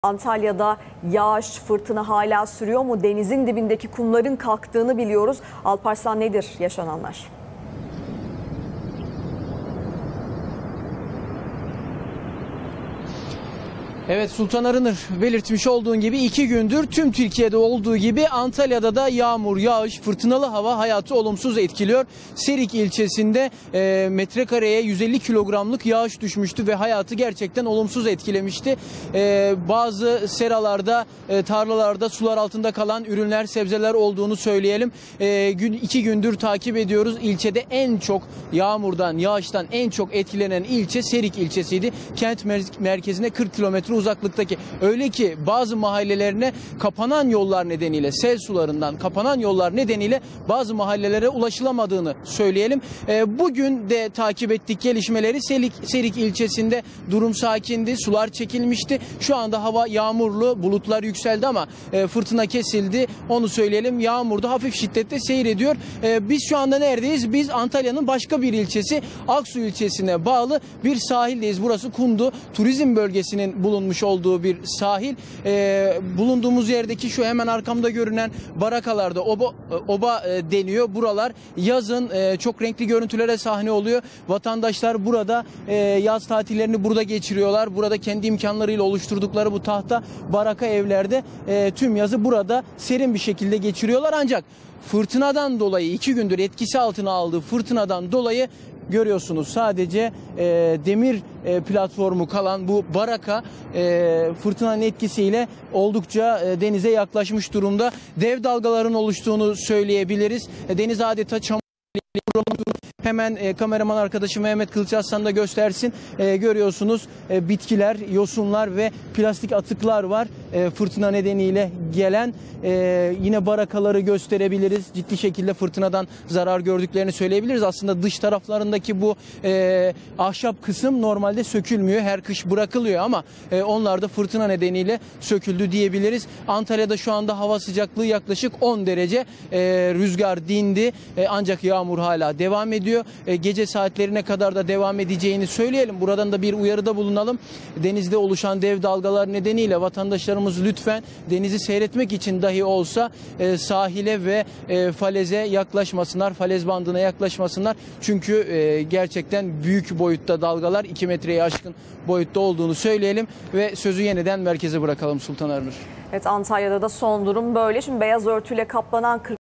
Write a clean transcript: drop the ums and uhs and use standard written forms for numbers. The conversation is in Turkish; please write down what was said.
Antalya'da yağış, fırtına hala sürüyor mu? Denizin dibindeki kumların kalktığını biliyoruz. Alparslan, nedir yaşananlar? Evet Sultan Arınır, belirtmiş olduğun gibi 2 gündür tüm Türkiye'de olduğu gibi Antalya'da da yağmur, yağış, fırtınalı hava hayatı olumsuz etkiliyor. Serik ilçesinde metrekareye 150 kilogramlık yağış düşmüştü ve hayatı gerçekten olumsuz etkilemişti. Bazı seralarda, tarlalarda sular altında kalan ürünler, sebzeler olduğunu söyleyelim. 2 gündür takip ediyoruz. İlçede en çok yağmurdan, yağıştan en çok etkilenen ilçe Serik ilçesiydi. Kent merkezine 40 kilometre uzaklıktaki, öyle ki bazı mahallelerine kapanan yollar nedeniyle, sel sularından kapanan yollar nedeniyle bazı mahallelere ulaşılamadığını söyleyelim. Bugün de takip ettik gelişmeleri. Serik ilçesinde durum sakindi, sular çekilmişti. Şu anda hava yağmurlu, bulutlar yükseldi ama fırtına kesildi. Onu söyleyelim. Yağmur da hafif şiddette seyrediyor. Biz şu anda neredeyiz? Biz Antalya'nın başka bir ilçesi, Aksu ilçesine bağlı bir sahildeyiz. Burası Kundu Turizm Bölgesi'nin bulunmuş olduğu bir sahil. Bulunduğumuz yerdeki şu hemen arkamda görünen barakalarda oba deniyor. Buralar yazın çok renkli görüntülere sahne oluyor. Vatandaşlar burada yaz tatillerini burada geçiriyorlar. Burada kendi imkanlarıyla oluşturdukları bu tahta baraka evlerde tüm yazı burada serin bir şekilde geçiriyorlar. Ancak fırtınadan dolayı, 2 gündür etkisi altına aldığı fırtınadan dolayı görüyorsunuz sadece demir platformu kalan bu baraka fırtınanın etkisiyle oldukça denize yaklaşmış durumda. Dev dalgaların oluştuğunu söyleyebiliriz. Deniz adeta çamur. Hemen kameraman arkadaşım Mehmet Kılıçarslan da göstersin. Görüyorsunuz bitkiler, yosunlar ve plastik atıklar var. Fırtına nedeniyle gelen yine barakaları gösterebiliriz. Ciddi şekilde fırtınadan zarar gördüklerini söyleyebiliriz. Aslında dış taraflarındaki bu ahşap kısım normalde sökülmüyor. Her kış bırakılıyor ama onlar da fırtına nedeniyle söküldü diyebiliriz. Antalya'da şu anda hava sıcaklığı yaklaşık 10 derece. Rüzgar dindi ancak yağmur hala devam ediyor. Gece saatlerine kadar da devam edeceğini söyleyelim. Buradan da bir uyarıda bulunalım. Denizde oluşan dev dalgalar nedeniyle vatandaşlarımız lütfen denizi seyretmek için dahi olsa sahile ve faleze yaklaşmasınlar. Falez bandına yaklaşmasınlar. Çünkü gerçekten büyük boyutta dalgalar, 2 metreye aşkın boyutta olduğunu söyleyelim ve sözü yeniden merkeze bırakalım Sultan Arınır. Evet, Antalya'da da son durum böyle. Şimdi beyaz örtüyle kaplanan